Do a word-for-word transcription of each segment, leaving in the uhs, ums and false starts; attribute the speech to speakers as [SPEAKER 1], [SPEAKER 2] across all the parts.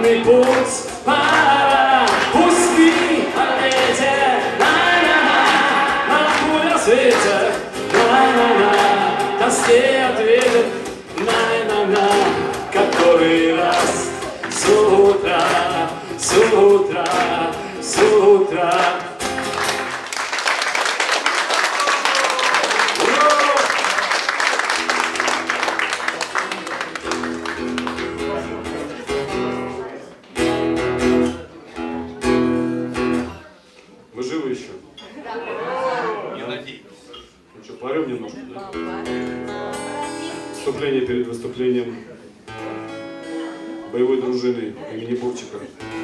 [SPEAKER 1] длинный путь, пора. Пусти ветер, на-на-на, на пуля света, на-на-на, тоске ответит, на-на-на, который раз с утра, с утра, с утра.
[SPEAKER 2] Вы живы еще? Не надеюсь. Ну что, поорем немножко, да? Вступление перед выступлением боевой дружины имени Бурчика.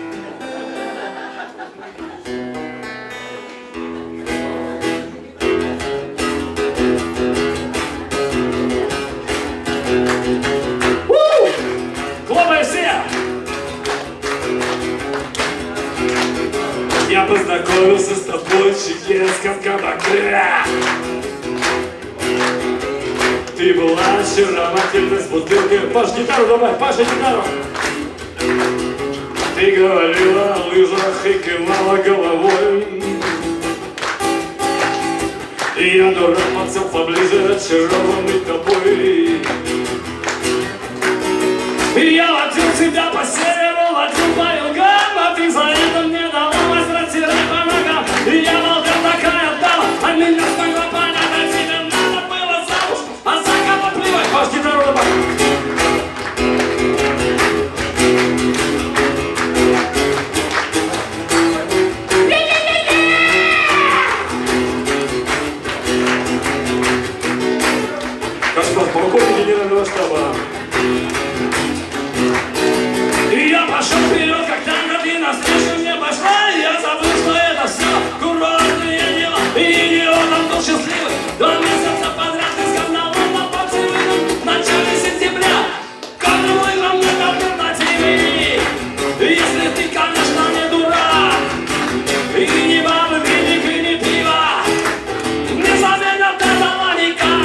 [SPEAKER 1] Хлопай все! Я познакомился с тобой в чеченском кабаке. Ты была очаровательна с бутылкой. Паш, гитару давай, Паша, гитару. Ты говорила о лыжах и кивала головой. И я, дурак, подсел поближе, очарованный тобой. И я латил тебя по северу, латил по югам, а ты за это мне дала мастер-тирай по ногам. И я молча такая дама, а меня смогла понять, а тебе надо было замуж, а за кого плевать. Паш, гитару давай. Кашпар, полковник генерального штаба. И я пошел вперед, как танк, ты навстречу мне пошла. И я забыл, что это все курортное дело. И не он там был счастливый. Два месяца подряд ты с говновым на поцелуйном в начале сентября. Кому играм нет альтернативы, если ты, конечно, не дурак. И не бабы, виник, и не пиво не заменят этого никак.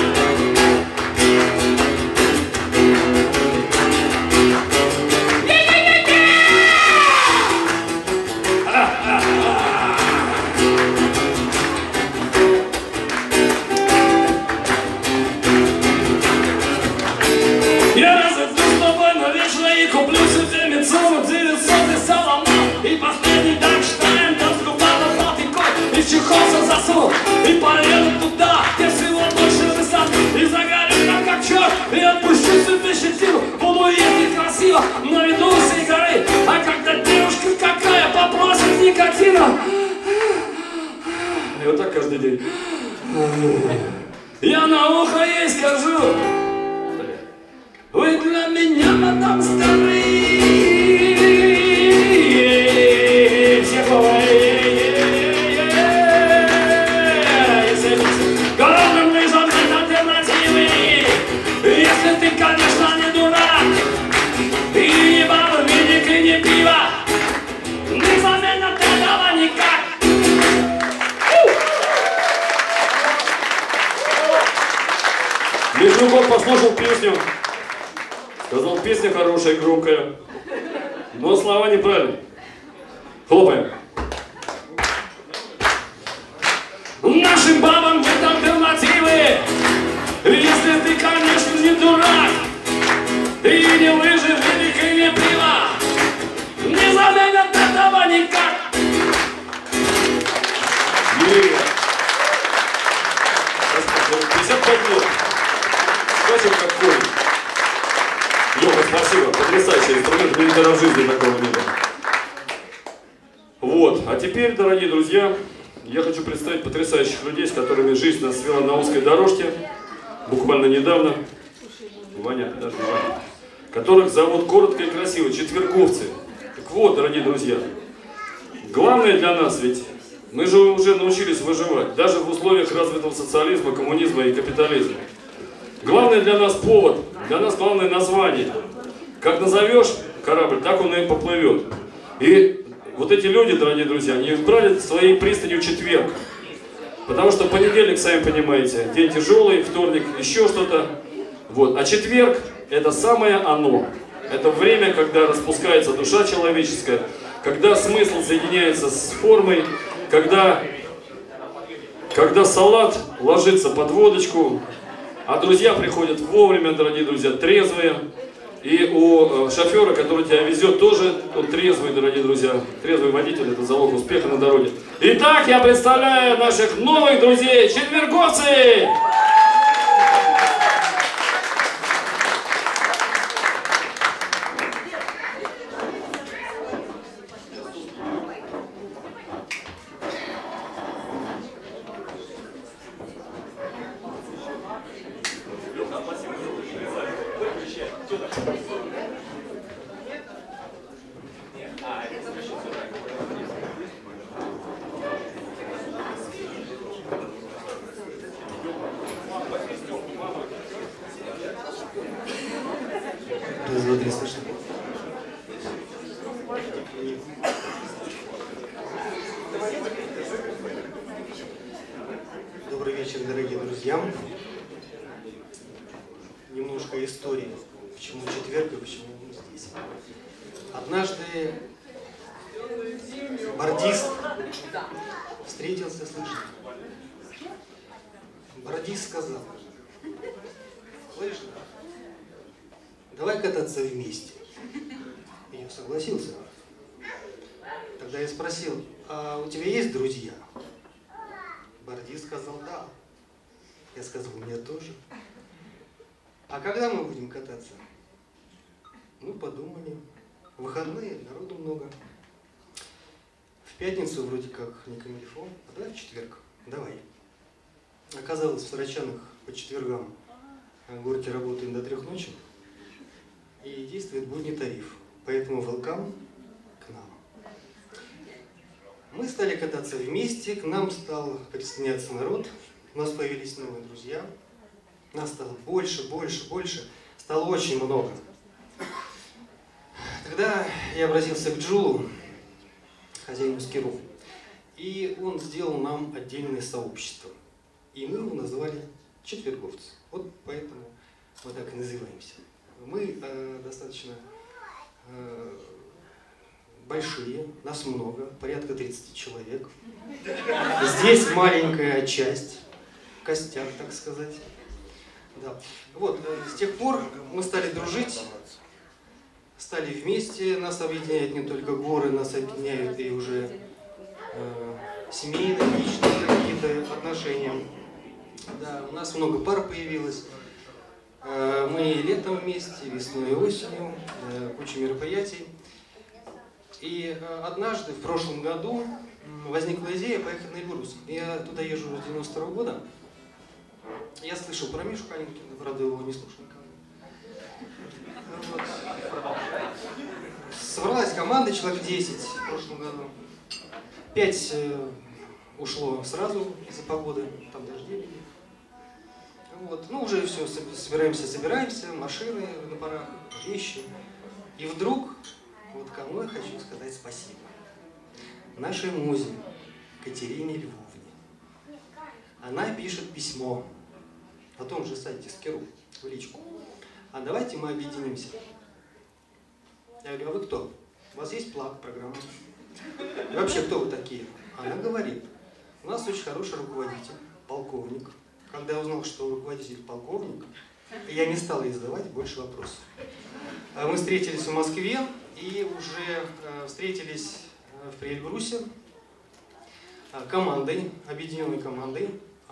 [SPEAKER 1] Я разойду с тобой навечно и куплю себе Мицуну девятьсот и салон. И последний Дайнштейн там скупал золотикой и в чехолся засунул. И поеду туда, где всего больше высот. И загорю там как черт, и отпущу себе щетину. Буду ездить красиво на виду всей горы. А когда девушка какая попросит никотина, и вот так каждый день, я на ухо ей скажу: вы для меня, мадам, старые. Всех голодным лыжам нет альтернативы, если ты, конечно, не дурак. И не баба, виник, и не пиво не заменят этого никак.
[SPEAKER 2] Междугод послушал песню. Сказал, песня хорошая, громкая, но слова неправильные. Хлопаем.
[SPEAKER 1] Нашим бабам нет альтернативы, если ты, конечно, не дурак. И не лыжи, велик, и не пиво не заменят этого никак.
[SPEAKER 2] пятьдесят пять лет. Скачем как конь. Лёха, спасибо. Потрясающий инструмент. Мне никогда в жизни такого не было. Вот. А теперь, дорогие друзья, я хочу представить потрясающих людей, с которыми жизнь нас свела на узкой дорожке. Буквально недавно. Ваня, подожди, Ваня. Которых зовут коротко и красиво четверговцы. Так вот, дорогие друзья, главное для нас ведь мы же уже научились выживать, даже в условиях развитого социализма, коммунизма и капитализма. Главное для нас повод, для нас главное название. Как назовешь корабль, так он и поплывет. И вот эти люди, дорогие друзья, они избрали своей пристанью четверг. Потому что понедельник, сами понимаете, день тяжелый, вторник, еще что-то. Вот. А четверг — это самое оно. Это время, когда распускается душа человеческая, когда смысл соединяется с формой, когда, когда салат ложится под водочку, а друзья приходят вовремя, дорогие друзья, трезвые. И у шофера, который тебя везет, тоже он трезвый, дорогие друзья. Трезвый водитель – это залог успеха на дороге. Итак, я представляю наших новых друзей, четверговцы!
[SPEAKER 3] Добрый вечер, дорогие друзья. Немножко истории, почему четверг и почему мы здесь. Однажды бордист встретился с лыжником. Бордист сказал: слышь, давай кататься вместе. И я согласился. Тогда я спросил: а у тебя есть друзья? Бордист сказал: да. Я сказал: у меня тоже. А когда мы будем кататься? Мы подумали. В выходные, народу много. В пятницу вроде как не камильфо, а давай в четверг. Давай. Оказалось, в Сарачанах по четвергам горки работают до трех ночи. И действует будний тариф. Поэтому welcome к нам. Мы стали кататься вместе, к нам стал присоединяться народ. У нас появились новые друзья. Нас стало больше, больше, больше. Стало очень много. Тогда я обратился к Джулу, хозяину Скиру, и он сделал нам отдельное сообщество. И мы его назвали четверговцы. Вот поэтому мы так и называемся. Мы э, достаточно э, большие, нас много, порядка тридцати человек. Здесь маленькая часть, костяк, так сказать. Да. Вот, с тех пор мы стали дружить, стали вместе, нас объединяют не только горы, нас объединяют и уже э, семейные, личные какие-то отношения. Да, у нас много пар появилось. Э, мы и летом вместе, весной и осенью, э, куча мероприятий. И э, однажды, в прошлом году, возникла идея поехать на Эльбрус. Я туда езжу с девяносто второго года. Я слышал про Мишу Калинкина, правда его не слушал никогда. Вот. Собралась команда, человек десять в прошлом году. Пять э, ушло сразу из-за погоды, там дожди были. Вот. Ну, уже все, собираемся, собираемся, машины на парах, вещи. И вдруг, вот кому я хочу сказать спасибо. Нашей музе Катерине Львовне. Она пишет письмо на том же сайте Скиру, в личку. А давайте мы объединимся. Я говорю: а вы кто? У вас есть плаг, программа? И вообще, кто вы такие? Она говорит: у нас очень хороший руководитель, полковник. Когда я узнал, что руководитель полковник, я не стал ей задавать больше вопросов. Мы встретились в Москве и уже встретились в Эльбрусе командой, объединенной командой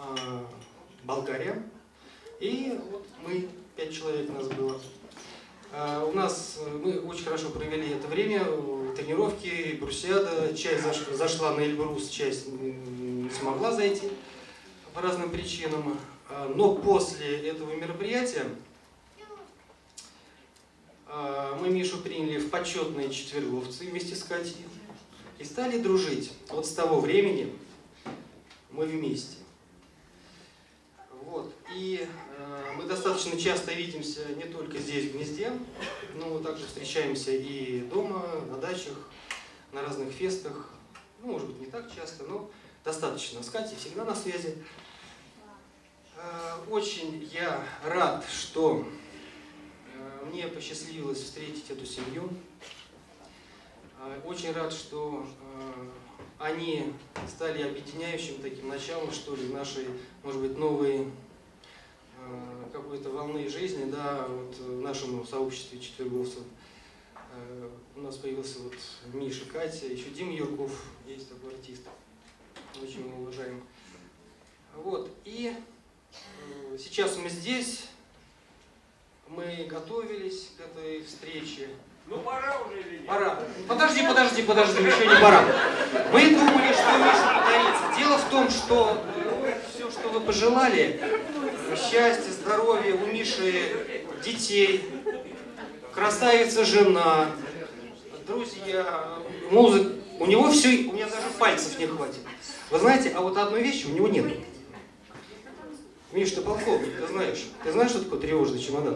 [SPEAKER 3] Болгария. И вот мы, пять человек у нас было. У нас, мы очень хорошо провели это время, тренировки, брусьяда. Часть зашла на Эльбрус, часть не смогла зайти по разным причинам. Но после этого мероприятия мы Мишу приняли в почетные четверговцы вместе с Катей и стали дружить. Вот с того времени мы вместе. Вот. И э, мы достаточно часто видимся не только здесь, в гнезде, но также встречаемся и дома, на дачах, на разных фестах. Ну, может быть, не так часто, но достаточно. С Катей всегда на связи. Э, очень я рад, что э, мне посчастливилось встретить эту семью. Очень рад, что они стали объединяющим таким началом, что ли, нашей, может быть, новой какой-то волны жизни, да, вот в нашем сообществе четверговцев. У нас появился вот Миша, Катя, еще Дима Юрков, есть такой артист, очень его уважаем. Вот, и сейчас мы здесь, мы готовились к этой встрече.
[SPEAKER 2] Ну пора уже или нет?
[SPEAKER 3] Пора. Подожди, подожди, подожди, еще не пора. Мы думали, что Миша подарится. Дело в том, что все, что вы пожелали, счастья, здоровья, у Миши детей, красавица жена, друзья, музыка. У него все, у меня даже пальцев не хватит. Вы знаете, а вот одной вещи у него нет. Миш, ты полковник, ты знаешь. Ты знаешь, что такое тревожный чемодан?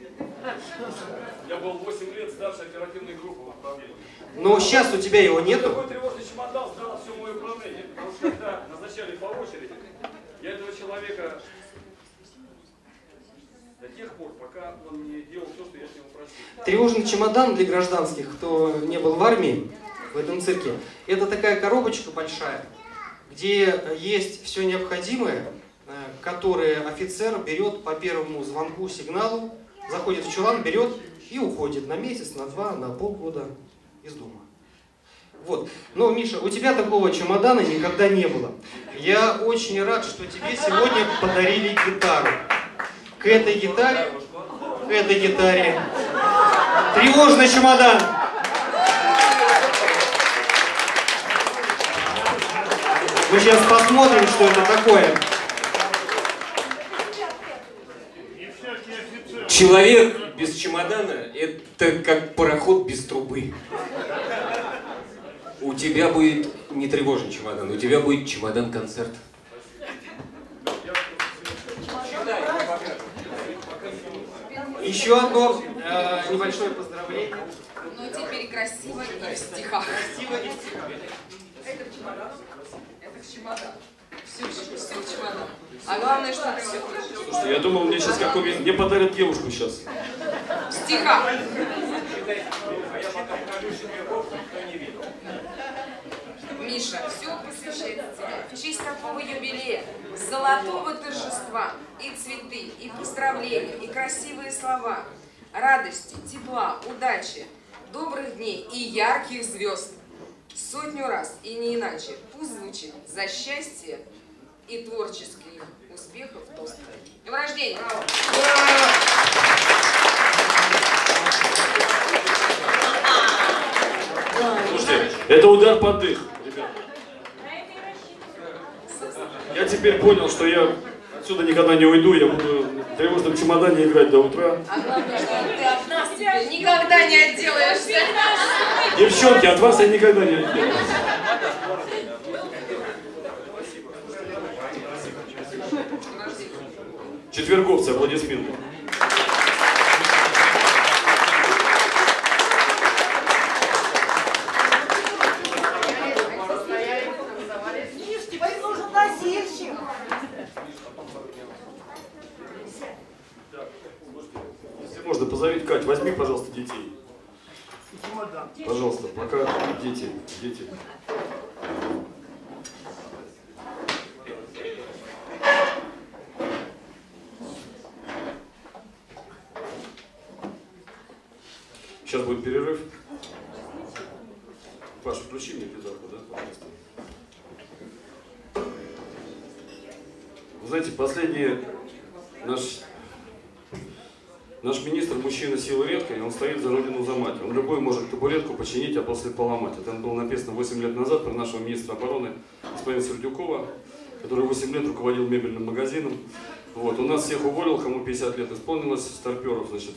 [SPEAKER 2] Я был восемь лет старшей оперативной группы в управлении.
[SPEAKER 3] Но сейчас у тебя его нету.
[SPEAKER 2] Такой тревожный чемодан знал все мое управление. Потому что когда назначали по очереди, я этого человека до тех пор, пока он не делал все, что я с него просил.
[SPEAKER 3] Тревожный чемодан для гражданских, кто не был в армии, в этом цирке, это такая коробочка большая, где есть все необходимое, которое офицер берет по первому звонку, сигналу, заходит в чулан, берет и уходит на месяц, на два, на полгода из дома. Вот. Но, Миша, у тебя такого чемодана никогда не было. Я очень рад, что тебе сегодня подарили гитару. К этой гитаре, к этой гитаре тревожный чемодан. Мы сейчас посмотрим, что это такое.
[SPEAKER 4] Человек без чемодана – это как пароход без трубы. У тебя будет не тревожный чемодан, у тебя будет чемодан-концерт.
[SPEAKER 3] Еще одно э, небольшое поздравление.
[SPEAKER 5] Ну теперь красиво и в стихах.
[SPEAKER 3] Красиво и в стихах.
[SPEAKER 5] Это в чемодан. Это в чемодан. Все, все в чемодан. А главное, что все.
[SPEAKER 2] Слушайте, я думал, мне сейчас какой-нибудь... Мне подарят девушку сейчас.
[SPEAKER 5] В стихах. Миша, все посвящается тебе. В честь такого юбилея, золотого торжества, и цветы, и поздравления, и красивые слова, радости, тепла, удачи, добрых дней и ярких звезд. Сотню раз и не иначе пусть звучит за счастье и творческих успехов тост. С днем рождения!
[SPEAKER 2] Слушайте, это удар под дых, ребята. Я теперь понял, что я отсюда никогда не уйду, я буду в тревожном чемодане играть до утра.
[SPEAKER 5] А главное, что ты от нас теперь никогда не отделаешься.
[SPEAKER 2] Девчонки, от вас я никогда не отделаюсь. Четверговцы, аплодисменты. Если можно, позовите Кать, возьми, пожалуйста, детей. Пожалуйста, пока дети, дети. Сейчас будет перерыв. Паша, включи мне гитарку, да, пожалуйста. Вы знаете, последний наш, наш министр мужчина силы редкой, он стоит за родину, за мать. Он любой может табуретку починить, а после поломать. Это было написано восемь лет назад про нашего министра обороны господина Сердюкова, который восемь лет руководил мебельным магазином. Вот, у нас всех уволил, кому пятьдесят лет исполнилось, старперов, значит.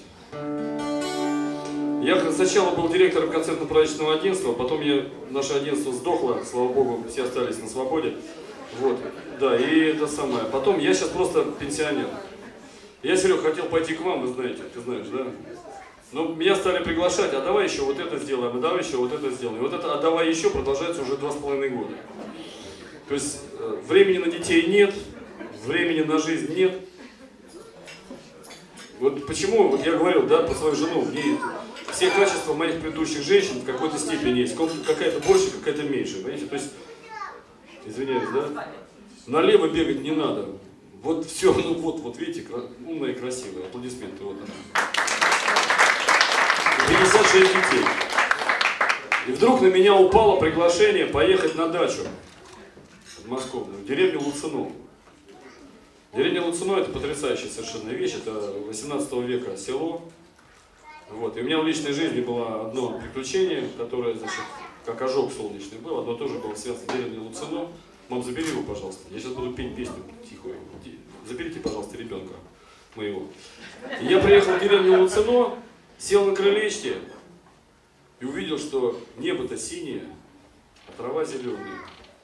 [SPEAKER 2] Я сначала был директором концертно-праздничного агентства, потом я, наше агентство сдохло, слава богу, все остались на свободе. Вот, да, и это самое. Потом я сейчас просто пенсионер. Я, Серег, хотел пойти к вам, вы знаете, ты знаешь, да? Но меня стали приглашать, а давай еще вот это сделаем, а давай еще вот это сделаем. И вот это, а давай еще продолжается уже два с половиной года. То есть времени на детей нет, времени на жизнь нет. Вот почему, вот я говорил, да, про свою жену, в ней все качества моих предыдущих женщин в какой-то степени есть. Какая-то больше, какая-то меньше. Понимаете? То есть, извиняюсь, да? Налево бегать не надо. Вот все, ну вот, вот видите, умная и красивая. Аплодисменты. Вот она. пятьдесят шесть детей. И вдруг на меня упало приглашение поехать на дачу подмосковную, в деревню Луцино. Деревня Луцино — это потрясающая совершенно вещь, это восемнадцатого века село. Вот. И у меня в личной жизни было одно приключение, которое, значит, как ожог солнечный был, одно тоже было связано с деревней Луцино. Мам, забери его, пожалуйста. Я сейчас буду петь песню тихую. Заберите, пожалуйста, ребенка моего. И я приехал в деревню Луцино, сел на крылечке и увидел, что небо-то синее, а трава зеленая.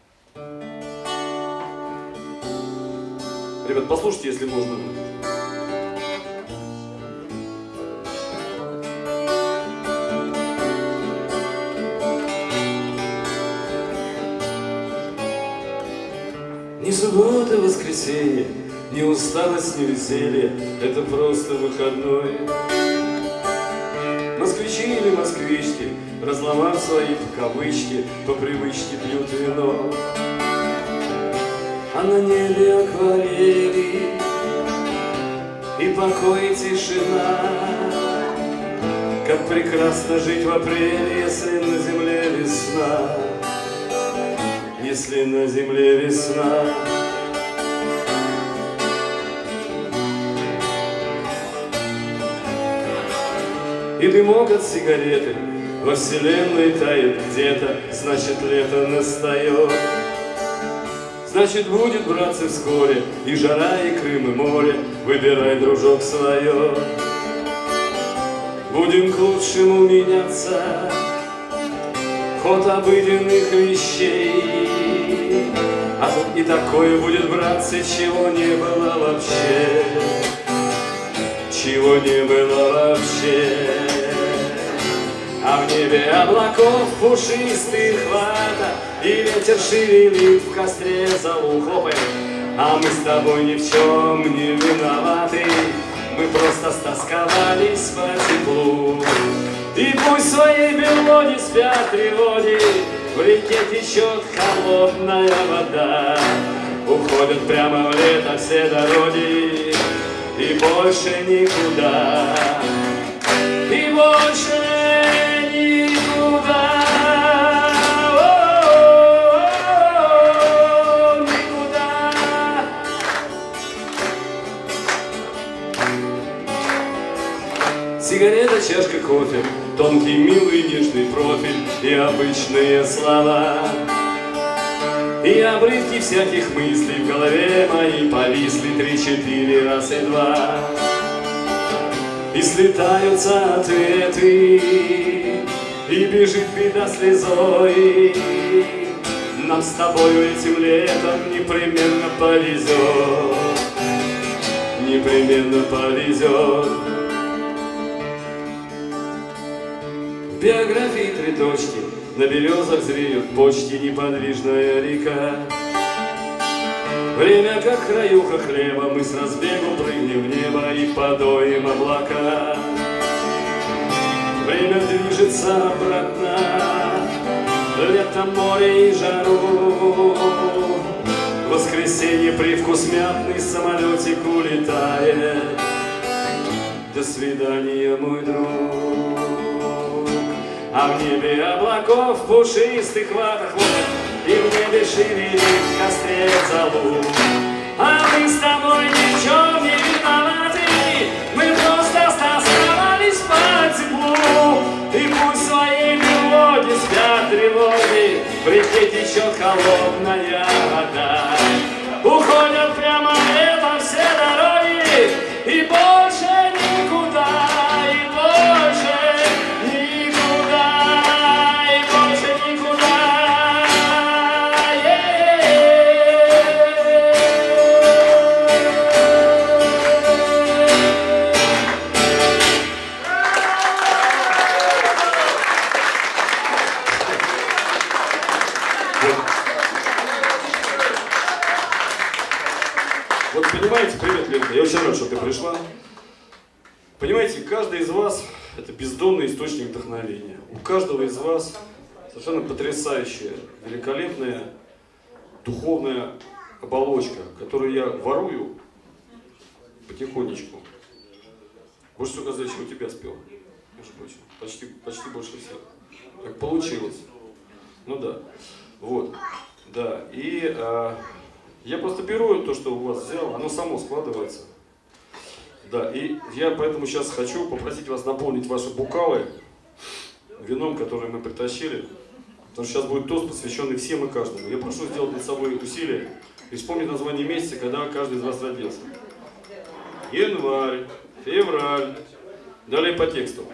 [SPEAKER 2] Ребят, послушайте, если можно. Ни суббота, воскресенье, ни усталость, ни веселье, это просто выходной. Москвичи или москвички, разломав свои кавычки, по привычке пьют вино. А на небе акварели и покой, и тишина. Как прекрасно жить в апреле, если на земле весна. Если на земле весна. И дымок от сигареты во вселенной тает где-то, значит, лето настает. Значит, будет, братцы, вскоре и жара, и Крым, и море. Выбирай, дружок, свое. Будем к лучшему меняться, ход обыденных вещей. А тут и такое будет, братцы, чего не было вообще. Чего не было вообще. А в небе облаков пушистых хвата, и ветер шевелит в костре залу, хлопаем. А мы с тобой ни в чем не виноваты, мы просто стосковались по теплу. И пусть в своей белоде спят тревоги, в реке течет холодная вода. Уходят прямо в лето все дороги, и больше никуда, и больше никуда, о-о-о, никуда. Сигарета, чашка кофе, тонкий, милый, нежный профиль и обычные слова. И обрывки всяких мыслей в голове моей повисли три-четыре раз и два. И слетаются ответы, и бежит беда слезой. Нам с тобою этим летом непременно повезет, непременно повезет. В биографии три точки, на березах зреют почти, неподвижная река. Время, как краюха хлеба, мы с разбегу прыгнем в небо и подоим облака. Время движется обратно, лето, море и жару. В воскресенье привкус мятный, самолетик улетает. До свидания, мой друг. А в небе облаков пушистых хватах, и в небе шевелит в костре залу. А мы с тобой ни в чем не виноваты, мы просто стосковались по теплу. И пусть в своей мелодии спят тревоги, в реке течет холодная вода. Уходят прямо летом все дороги, и больше никуда, и больше никуда, и больше никуда. каждый из вас – это бездонный источник вдохновения. У каждого из вас совершенно потрясающая, великолепная духовная оболочка, которую я ворую потихонечку. Больше всего Казачек у тебя спел, между прочим. Почти, почти больше всех. Так получилось. Ну да. Вот. Да. И а, я просто беру то, что у вас взял, оно само складывается. Да. И я поэтому сейчас хочу попросить вас наполнить ваши бокалы вином, которое мы притащили. Потому что сейчас будет тост, посвященный всем и каждому. Я прошу сделать над собой усилие и вспомнить название месяца, когда каждый из вас родился. Январь, февраль. Далее по тексту.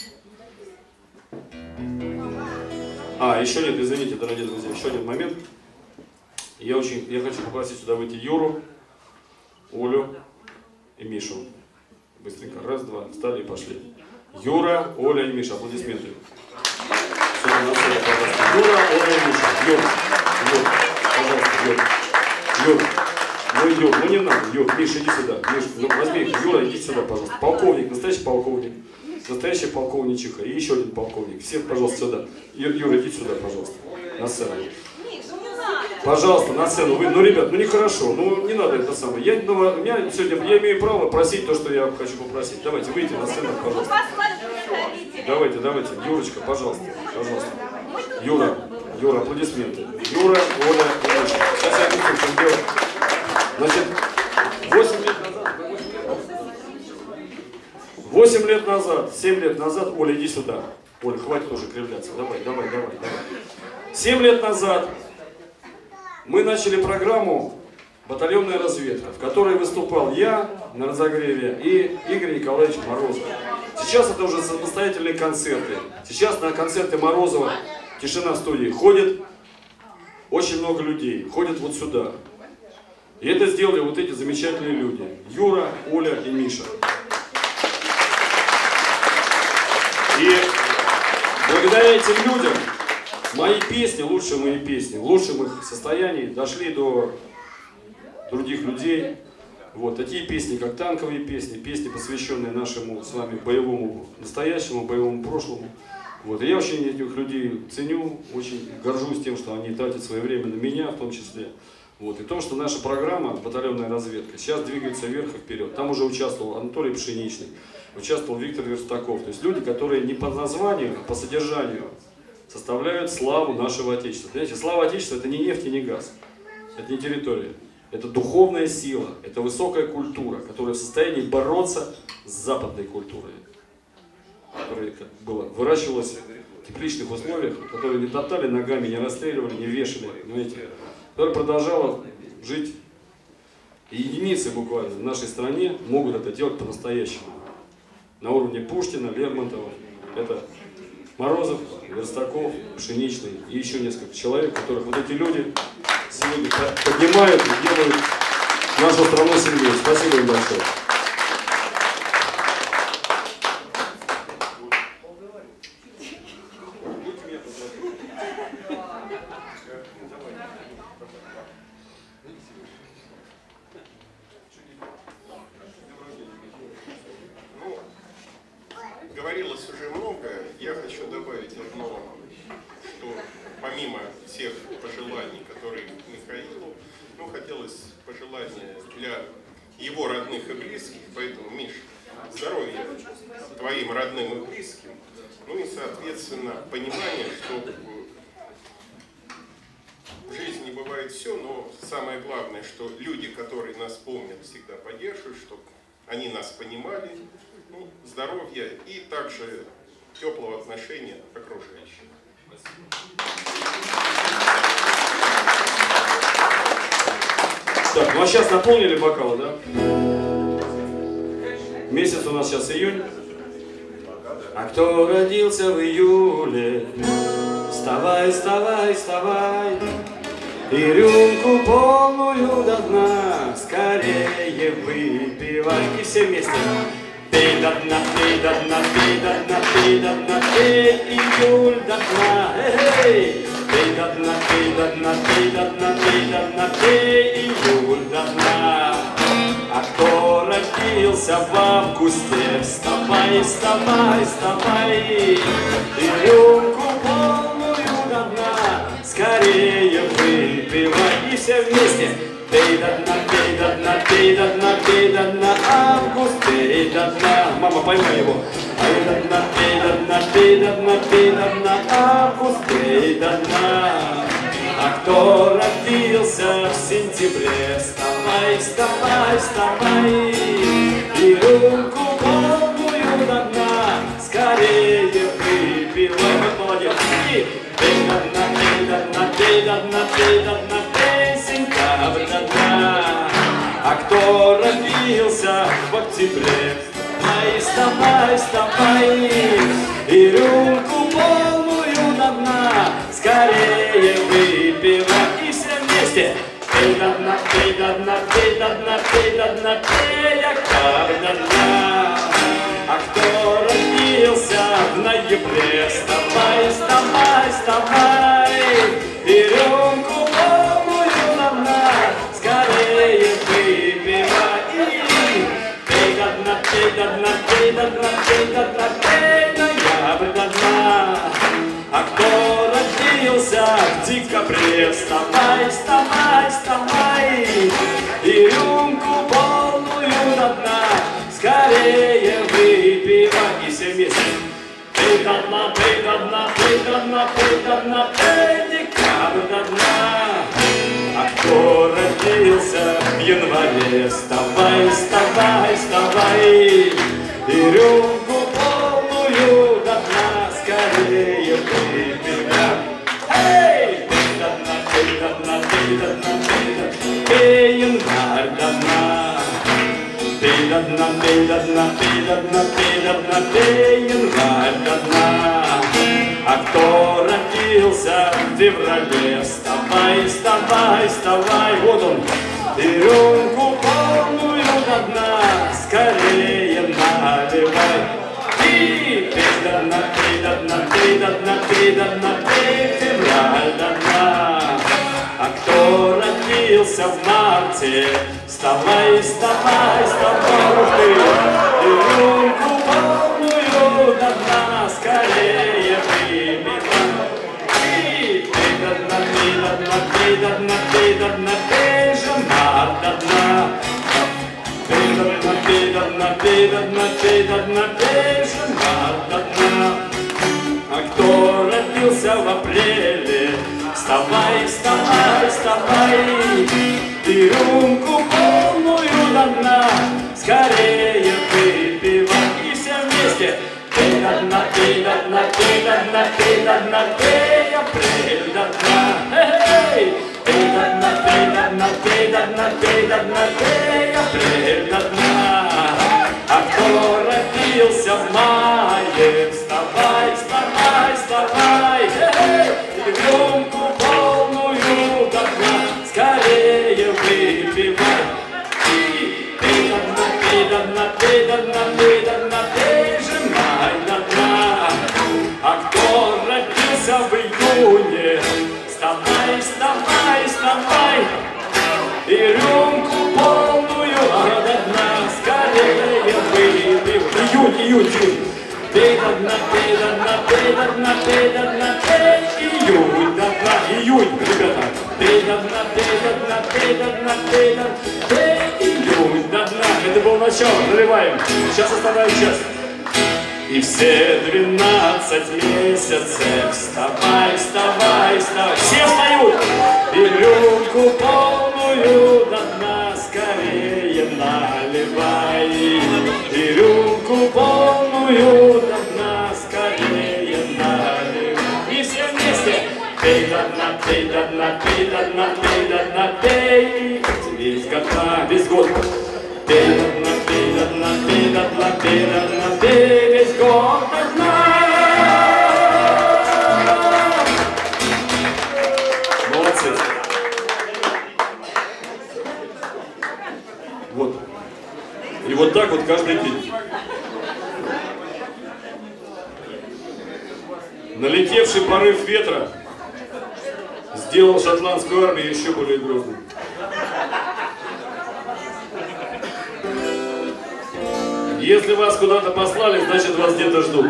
[SPEAKER 2] А, еще нет, извините, дорогие друзья, еще один момент. Я, очень, я хочу попросить сюда выйти Юру, Олю и Мишу. Быстренько. Раз, два, встали и пошли. Юра, Оля и Миша. Аплодисменты. Сюда на сцену, пожалуйста. Юра, Оля и Миша. Юр, Юр, пожалуйста, Юр. Юр. Ну, Юр, ну не надо. Юр, Миша, иди сюда. Миш, ну возьми их. Юра, иди сюда, пожалуйста. Полковник, настоящий полковник. Настоящая полковничиха. И еще один полковник. Всех, пожалуйста, сюда. Юр, Юра, иди сюда, пожалуйста. На сцену. Пожалуйста, на сцену. Вы, ну, ребят, ну нехорошо. Ну, не надо это самое. Я, ну, у меня сегодня, я имею право просить то, что я хочу попросить. Давайте, выйдите на сцену, пожалуйста. Давайте, давайте. Юрочка, пожалуйста. Пожалуйста. Юра, Юра, аплодисменты. Юра, Оля, Оля. Сейчас я объясню, что делать. Значит, восемь лет назад... восемь лет назад, семь лет назад, Оля, иди сюда. Оля, хватит уже кривляться. Давай, давай, давай, давай. семь лет назад мы начали программу «Батальонная разведка», в которой выступал я на разогреве и Игорь Николаевич Морозов. Сейчас это уже самостоятельные концерты. Сейчас на концерты Морозова «Тишина в студии» ходит очень много людей. Ходят вот сюда. И это сделали вот эти замечательные люди. Юра, Оля и Миша. И благодаря этим людям мои песни, лучшие мои песни, в лучшем их состоянии дошли до других людей. Вот такие песни, как танковые песни, песни, посвященные нашему с вами боевому настоящему, боевому прошлому. Вот. И я очень этих людей ценю, очень горжусь тем, что они тратят свое время на меня в том числе. Вот. И то, что наша программа «Батальонная разведка» сейчас двигается вверх и вперед. Там уже участвовал Анатолий Пшеничный, участвовал Виктор Верстаков. То есть люди, которые не по названию, а по содержанию составляют славу нашего Отечества. Понимаете, слава Отечества – это не нефть и не газ, это не территория. Это духовная сила, это высокая культура, которая в состоянии бороться с западной культурой, которая как было, выращивалась в тепличных условиях, которые не топтали ногами, не расстреливали, не вешали, понимаете, которая продолжала жить. И единицы буквально в нашей стране могут это делать по-настоящему. На уровне Пушкина, Лермонтова. Это Морозов, Верстаков, Пшеничный и еще несколько человек, которых вот эти люди сегодня поднимают и делают нашу страну сильнее. Спасибо им большое.
[SPEAKER 6] Говорилось уже много, я хочу добавить одно, что помимо всех пожеланий, которые Михаилу, ну, хотелось пожелания для его родных и близких, поэтому, Миш, здоровья твоим родным и близким, ну и, соответственно, понимание, что в жизни бывает все, но самое главное, что люди, которые нас помнят, всегда поддерживают, чтобы они нас понимали, ну, здоровья и также теплого отношения к окружающим.
[SPEAKER 2] Так, ну а сейчас наполнили бокалы, да? Месяц у нас сейчас июнь. А кто родился в июле, вставай, вставай, вставай, и рюмку полную до дна скорее выпивай. И все вместе. Пей до дна, пей до дна, пей до дна, пей до дна, пей, июль до дна, эй! Пей до дна, пей до дна, пей до дна, пей до дна, пей, июль до дна. А кто родился в августе, вставай, вставай, вставай, и рюмку полную до дна скорее выпивай. И все вместе. Пей до дна, пей до дна, пей до дна, пей до дна, август, пей до дна. Мама, поймай его. Пей до дна, пей до дна, пей до дна, пей до дна, август, пей до дна. А кто родился в сентябре, вставай, вставай, вставай, и рюмку полную до дна скорее выпивай. Вот молодец. И пей до дна, пей до дна, пей до дна, пей до дна, песенка до дна. А кто родился в октябре, вставай, вставай, вставай, и рюмку полную до дна скорее выпивай. И все вместе. Пей до дна, пей до дна, пей до дна, пей до дна, пей как до дна. А кто родился в ноябре, вставай, вставай, вставай, и рюмку полную до дна скорее выпивай. Пей до дна, пей до дна, пей до дна, пей до дна, пей ноябрь до дна. А кто родился в декабре, вставай, вставай, вставай, и рюмку полную до дна скорее выпивай. И все вместе. Пей до дна, пей до дна, пей до дна, пей до дна, пей декабрь до дна. А кто родился в январе, вставай, вставай, вставай, и рюмку полную до дна скорее выпивай. Эй! Пей до дна, пей до дна, пей до дна, пей до дна, пей январь до дна. Пей до дна, пей до дна, пей до дна, пей до дна, пей январь до дна. А кто родился в феврале, вставай, вставай, вставай, вот он, и рюмку полную до дна скорее наливай. И пей до дна, пей до дна, пей до дна, пей до дна, пей февраль до дна. А кто родился в марте, вставай, вставай, вставай, ух ты, и рюмку полную до дна скорее выпивай. И пей до дна, пей до дна, пей до дна, пей до дна, пей же март до дна. Пей до дна, пей до дна, пей до дна, пей до дна, пей же март до дна. А кто родился в апреле, вставай, вставай, вставай, и рюмку полную до дна скорее выпивай. И все вместе. Пей до дна, пей до дна, пей до дна, пей до дна, пей апрель до дна. Эй! Пей до дна, пей до дна, пей до дна, пей до дна, пей апрель до дна. А кто родился в мае, вставай, вставай, вставай, эй! И рюмку полную до дна скорее выпивай. И пей до дна, пей до дна, пей до дна, пей до дна, пей же май до дна. А кто родился в июне, вставай, вставай, вставай, и рюмку полную до дна скорее выпивай. Июнь, июнь, июнь. Пей до дна, пей до дна, пей до дна, пей до дна, пей июнь до дна. Июнь, ребята. Пей до дна, пей до дна, пей до дна, пей до дна, пей июнь до дна. Это было начало, наливаем. Сейчас оставляем час. И все двенадцать месяцев вставай, вставай, вставай. Все встают. И рюмку полную до дна скорее наливай. И рюмку полную до дна скорее наливай. И все вместе. Пей до дна, пей до дна, пей до дна, пей до дна, пей весь год, весь год. Пей до дна, пей до дна, пей до дна, пей до дна, пей весь год до дна. Молодцы. Вот. И вот так вот каждый день. Налетевший порыв ветра сделал шотландскую армию еще более грозной. Если вас куда-то послали, значит вас где-то ждут.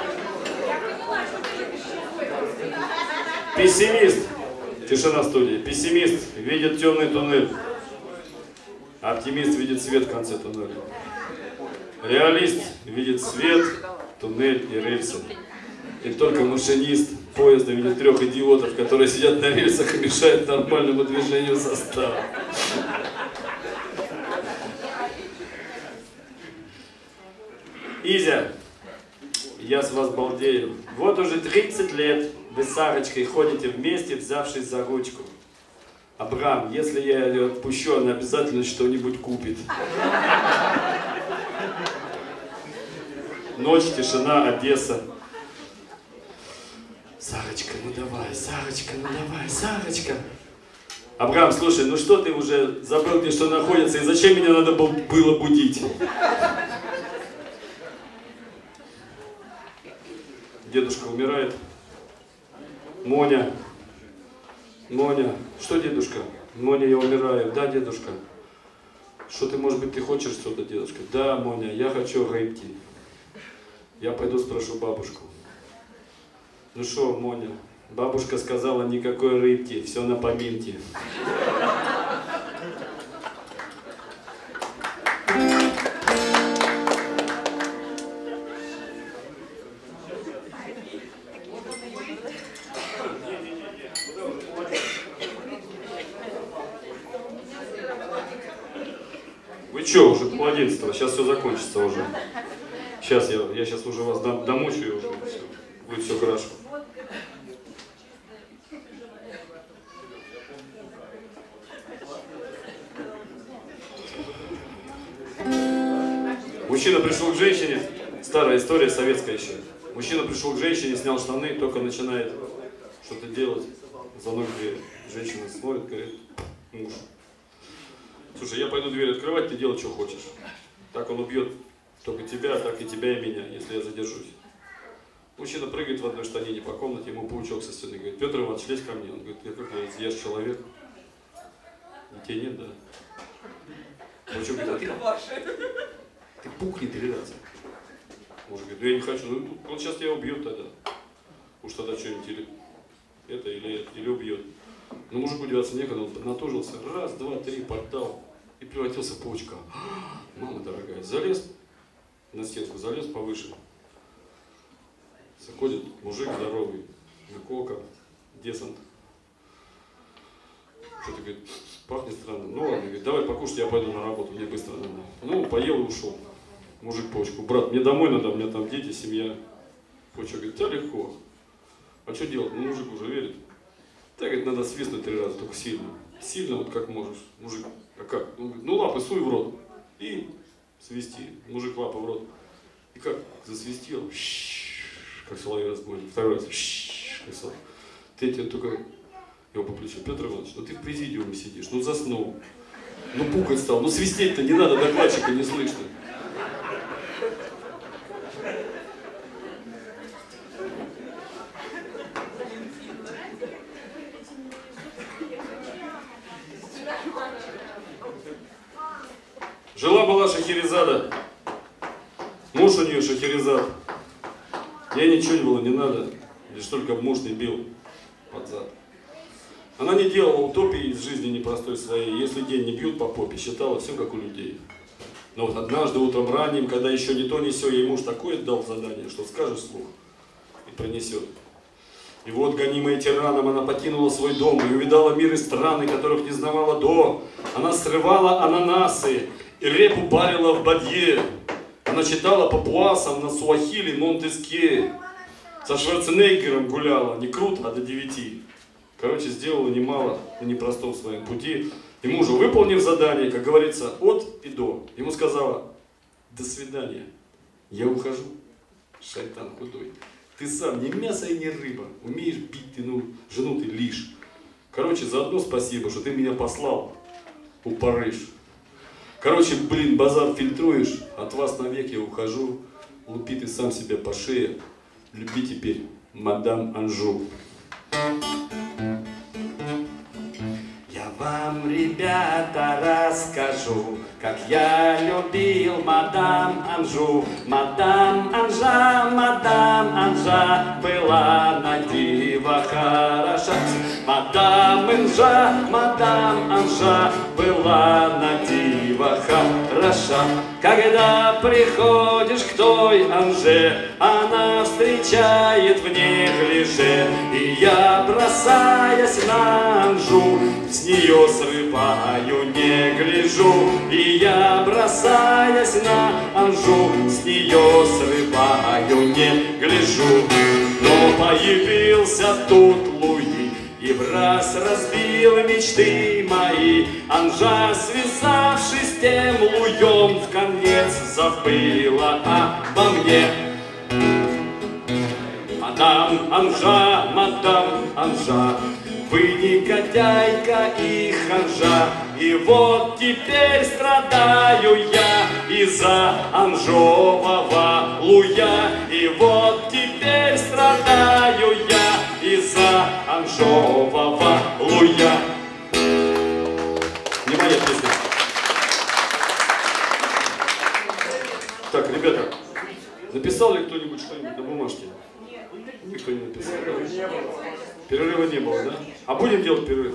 [SPEAKER 2] Пессимист. Тишина в студии. Пессимист видит темный туннель. Оптимист видит свет в конце туннеля. Реалист видит свет, туннель и рельсы. И только машинист поезда видит трех идиотов, которые сидят на рельсах и мешают нормальному движению состава. Изя, я с вас балдею. Вот уже тридцать лет вы с Сарочкой ходите вместе, взявшись за ручку. Абрам, если я ее отпущу, она обязательно что-нибудь купит. Ночь, тишина, Одесса. Сарочка, ну давай, Сарочка, ну давай, Сарочка. Абрам, слушай, ну что ты уже забыл, где что находится, и зачем меня надо было будить? Дедушка умирает. Моня. Моня. Что, дедушка? Моня, я умираю. Да, дедушка. Что ты, может быть, ты хочешь что-то, дедушка? Да, Моня, я хочу рыбки. Я пойду спрошу бабушку. Ну что, Моня? Бабушка сказала, никакой рыбки, все на поминке. Вы что, уже пол одиннадцатого, сейчас все закончится уже. Сейчас я, я сейчас уже вас дом, домучу и уже все, будет все хорошо. Мужчина пришел к женщине, старая история, советская еще. Мужчина пришел к женщине, снял штаны, только начинает что-то делать, за ноги дверь. Женщина смотрит, говорит, муж. Слушай, я пойду дверь открывать, ты делай, что хочешь. Так он убьет только тебя, так и тебя и меня, если я задержусь. Мужчина прыгает в одной штанине по комнате, ему паучок со стены говорит, Петр Иванович, лезь ко мне. Он говорит, я как я, я же человек. Детей нет, да? Паучок говорит, а ты, ты пухни три раза. Мужик говорит, ну я не хочу, ну вот сейчас тебя убьет тогда. Уж тогда что-нибудь или это, или, или убьет. Но мужику деваться некогда, он поднатужился, раз, два, три, портал, и превратился в паучка. Мама дорогая, залез на стенку, залез повыше. Заходит мужик здоровый, Виколка, десант. Что-то, говорит, пахнет странно. Ну ладно, говорит, давай покушать, я пойду на работу, мне быстро надо. Ну, поел и ушел. Мужик паучку, брат, мне домой надо, у меня там дети, семья. Паучок говорит, да легко. А что делать? Ну, мужик уже верит. Так, говорит, надо свистнуть три раза, только сильно. Сильно, вот как можешь. Мужик, а как? Он говорит, ну лапы суй в рот. И свисти. Мужик лапы в рот. И как засвистел, как соловей разбойник. Второй раз, как соловей. Третий только его по плечу. Петр Иванович, ну ты в президиуме сидишь, ну заснул. Ну пукать стал, ну свистеть-то не надо, докладчика не слышно. Жила-была Шахерезада, муж у нее Шахерезад. Ей ничего не было, не надо, лишь только муж не бил под зад. Она не делала утопии из жизни непростой своей. Если день не бьют по попе, считала все как у людей. Но вот однажды утром ранним, когда еще не то не сё, ей муж такое дал задание, что скажешь вслух и пронесет. И вот, гонимая тираном, она покинула свой дом и увидала мир и страны, которых не знавала до. Она срывала ананасы и репу парила в бадье. Она читала папуасам на суахили Монтескье. Со Шварценеггером гуляла, не круто, а до девяти. Короче, сделала немало на непростом своем пути. И мужу, выполнив задание, как говорится, от и до, ему сказала, до свидания, я ухожу, шайтан худой. Ты сам не мясо и не рыба, умеешь бить ты, ну, жену ты лишь. Короче, заодно спасибо, что ты меня послал, упорыш. Короче, блин, базар фильтруешь, от вас навек я ухожу, лупи ты сам себя по шее, люби теперь мадам Анжу. Я вам
[SPEAKER 1] вам, ребята, расскажу, как я любил мадам Анжу. Мадам Анжа, мадам Анжа была на диво хороша. Мадам Анжа, мадам Анжа была на диво хороша. Когда приходишь к той Анже, она встречает в неглиже. И я, бросаясь на Анжу, с нее срываю, не гляжу. И я, бросаясь на Анжу, с нее срываю, не гляжу. Но появился тут Луи и в раз разбил мечты мои. Анжа, связавшись с тем Луем, в конец забыла обо мне. Мадам Анжа, мадам Анжа, вы негодяйка и ханжа. И вот теперь страдаю я из-за Анжового Луя. И вот теперь страдаю я из-за Анжового Луя. Не моя песня. Так, ребята, написал ли кто-нибудь что-нибудь на бумажке? Никто не написал. Перерыва не было, да? А будем делать перерыв?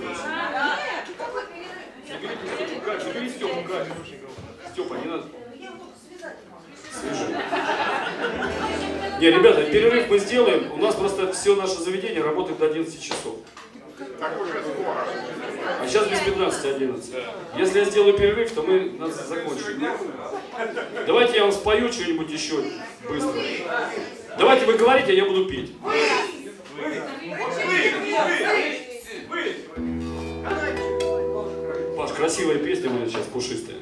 [SPEAKER 1] Забери Степу, Кать. Степа, не надо. Свежи. Не, ребята, перерыв мы сделаем. У нас просто все наше заведение работает до одиннадцати часов. А сейчас без пятнадцати одиннадцать. Если я сделаю перерыв, то мы нас закончим. Давайте я вам спою что-нибудь еще быстро. Давайте вы говорите, а я буду петь. Паш, красивая песня у меня сейчас, пушистая.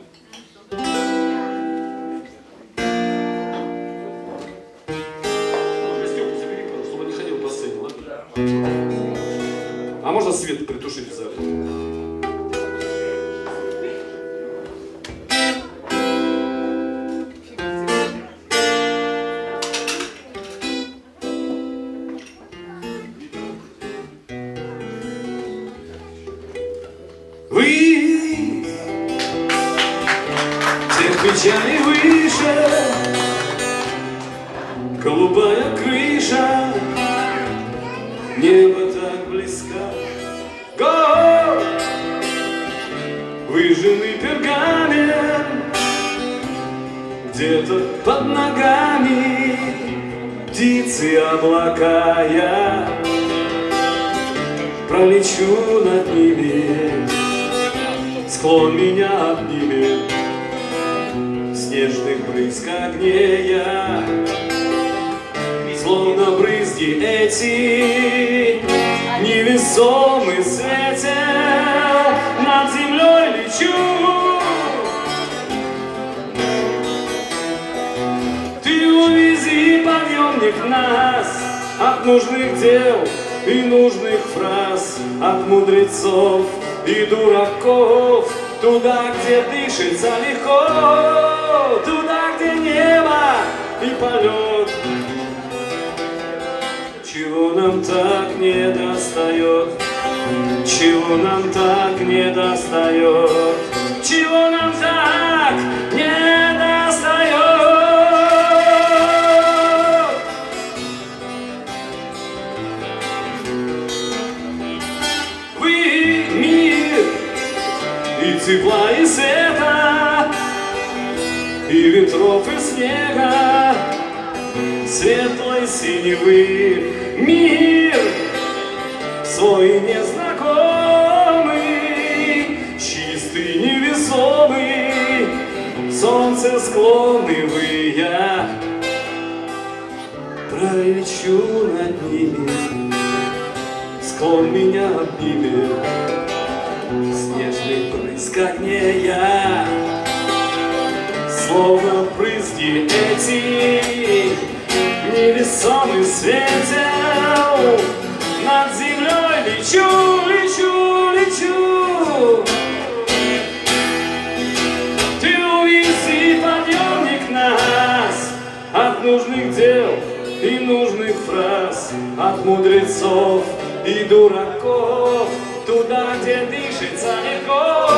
[SPEAKER 1] Степу забери, чтобы он не ходил по сцене, ладно? А можно свет притушить в зале? Печали выше, голубая крыша, небо так близко. Го! Выжженный пергамент где-то под ногами, птицы, облака, я пролечу над ними, склон меня обнимет. Снежных брызг огнея, словно брызги эти, невесомый светил, над землей лечу. Ты увези, подъемник, нас от нужных дел и нужных фраз, от мудрецов и дураков, туда, где дышится легко, туда, где небо и полет. Чего нам так не достает? Чего нам так не достает? Чего нам так не достает? Вы мир и тепла, и света, и ветров, и снега, светлой синевы мир свой незнакомый, чистый, невесомый, солнце склонный я пролечу над ними, склон меня обнимет. Снежный брызг огнея, словно брызги эти, невесомый светил, над землей лечу, лечу, лечу. Ты увези, подъемник, нас от нужных дел и нужных фраз, от мудрецов и дураков, туда, где дышится легко,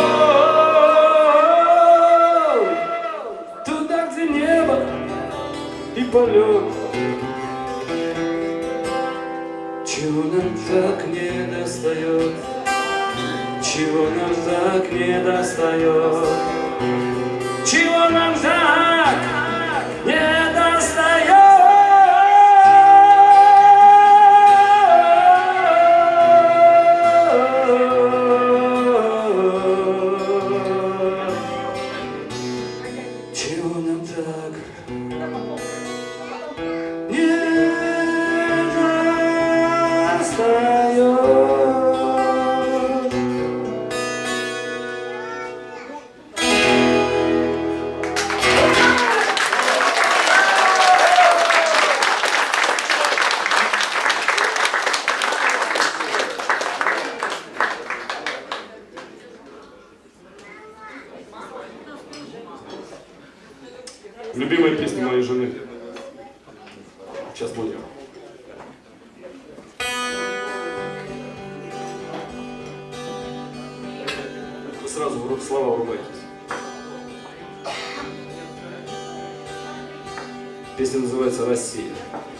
[SPEAKER 1] туда, где небо и полет. Чего нам так не достает? Чего нам так не достает? Чего нам так не достает? Чего нам так не достает?
[SPEAKER 2] Любимая песня моей жены. Сейчас будет. Вы сразу в рук слова врубайтесь. Песня называется «Россия».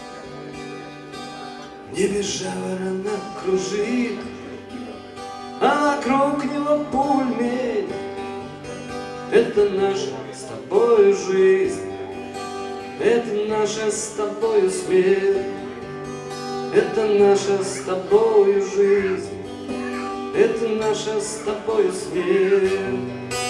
[SPEAKER 1] В небе жаворонок кружит, а вокруг него пульмень. Это наша с тобою жизнь, это наша с тобою смерть, это наша с тобою жизнь, это наша с тобою смерть.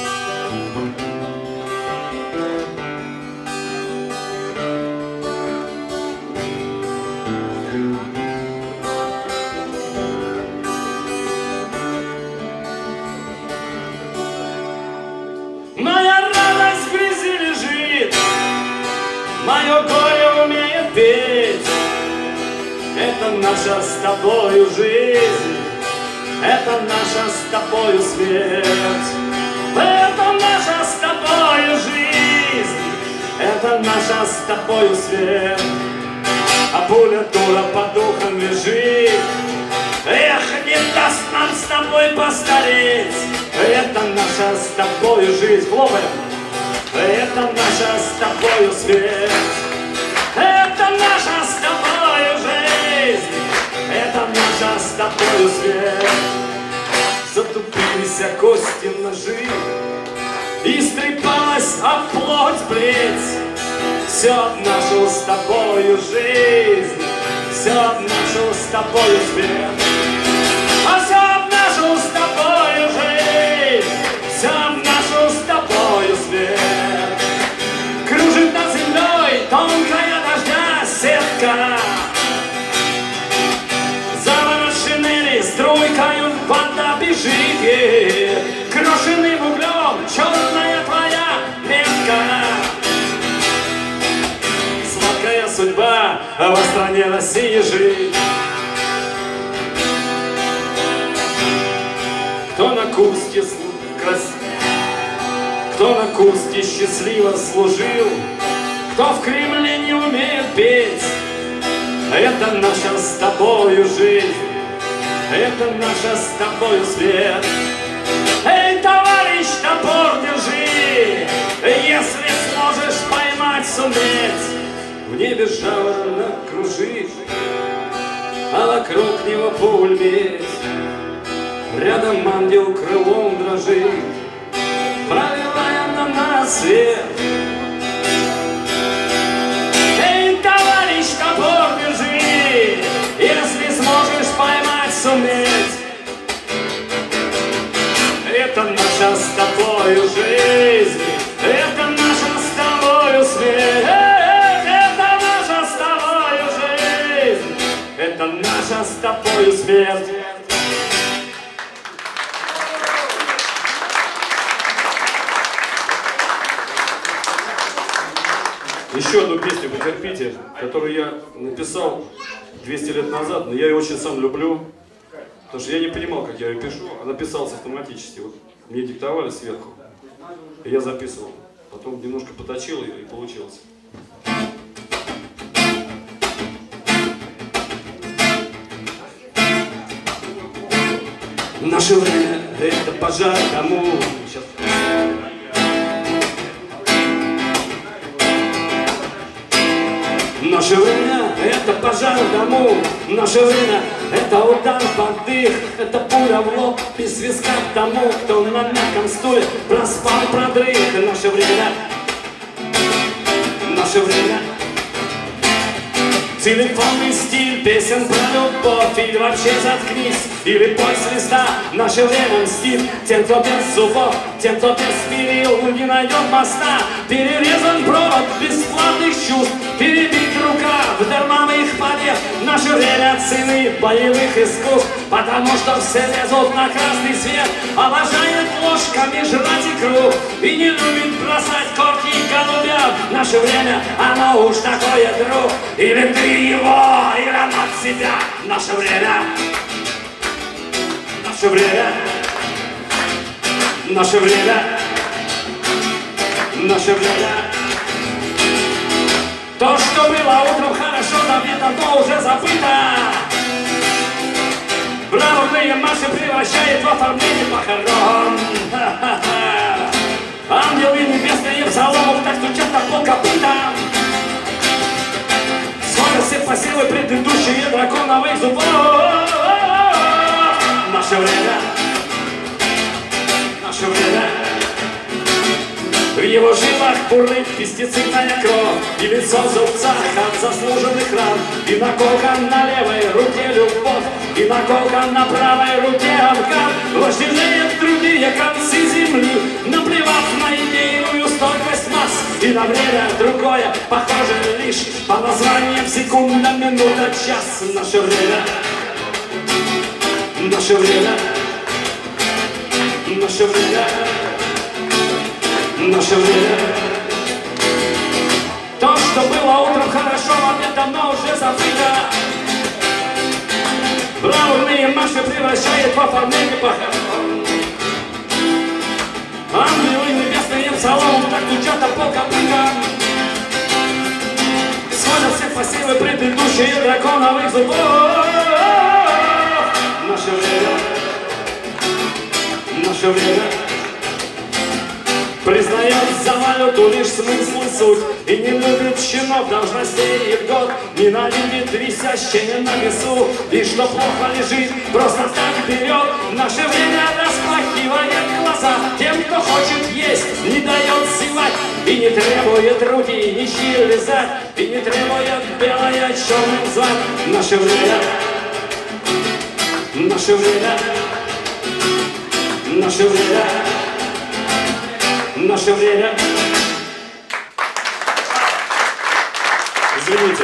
[SPEAKER 1] Моя радость в грязи лежит, мое горе умеет петь. Это наша с тобою жизнь, это наша с тобою смерть. Это наша с тобою жизнь, это наша с тобою смерть. А пуля дура по духам лежит, эх, не даст нам с тобой постареть. Это наша с тобою жизнь, хлопаем. Это наша с тобою смерть. Это наша с тобою жизнь, это наша с тобою смерть. Затупились кости ножи, истрепалась об плоть плеть. Все обнашу с тобою жизнь, все обнашу с тобою смерть. А все обнашу с тобою жизнь, все обнашу с тобою смерть. Кружит над землей тонкая дождя сетка, заворот шинели струйкою вода бежит. Крошенным углем черная твоя метка. Сладкая судьба в стране России жить. Кто на курске крас... Кто на курске счастливо служил, кто в Кремле не умеет петь. Это наша с тобою жизнь, это наша с тобою смерть. Эй, товарищ, топор держи, если сможешь поймать, суметь. В небе жаворонок кружит, а вокруг него пуль медь. Рядом ангел крылом дрожит, проливая на нас свет. Эй, товарищ, топор держи, если сможешь поймать, суметь. Это наша с тобою жизнь, это наша с тобою смерть. Это наша с тобою жизнь, это наша с тобою смерть.
[SPEAKER 2] Еще одну песню потерпите, которую я написал двести лет назад, но я ее очень сам люблю, потому что я не понимал, как я ее пишу, она писалась автоматически. Вот мне диктовали сверху, и я записывал. Потом немножко поточил ее, и получилось.
[SPEAKER 1] Наше время — это пожар тому. Сейчас. Наше время — это пожар дому. Наше время — это удар под дых. Это пуля в лоб без свистка тому, кто на мягком стуле проспал продрых. Наше время, наше время. Телефонный стиль песен про любовь. Или вообще заткнись, или пой с листа. Наше время мстит тем, кто без зубов, тем, кто без перил не найдет моста. Перерезан провод бесплатных чувств, перебит рука, дарма мы их побед. Наше время цены боевых искусств, потому что все лезут на красный свет. Обожает ложками жрать икру и не любит бросать корки голубям. Наше время, оно уж такое, друг. Или ты его, или оно от себя. Наше время, наше время, наше время, наше время. То, что было утром хорошо, давно уже забыто. Бравурные марши превращает в оформление похорон. Ангелы небесные в соломах так стучат на пол копыта. Сколько все посевы предыдущие драконовых зубов. Наше время, наше время. В его жилах бурлит пестицидная кровь, и лицо в зубцах от заслуженных ран, и наколка на левой руке любовь, и наколка на правой руке откат. Вожделеют другие концы земли, наплевав на идейную стойкость масс, и на время другое, похоже лишь по названиям секунда, минута, час. Наше время, наше время, наше время. Наше время. То, что было утром хорошо, а мне давно уже забыто. Бравурные марши превращает в оформление похорон. Ангелы небесные в солому так стучат на пол копыта. Сходят все посевы предыдущие драконовых зубов. Наше время, наше время. Признает за валюту лишь смысл и суть, и не любит чинов, должностей и год, ненавидит висящее на весу, и что плохо лежит, просто так берет. Наше время распахивает глаза тем, кто хочет есть, не дает зевать, и не требует руки ничьи лизать, и не требует белое черным звать. Наше время, наше время, наше время. Наше время. Извините.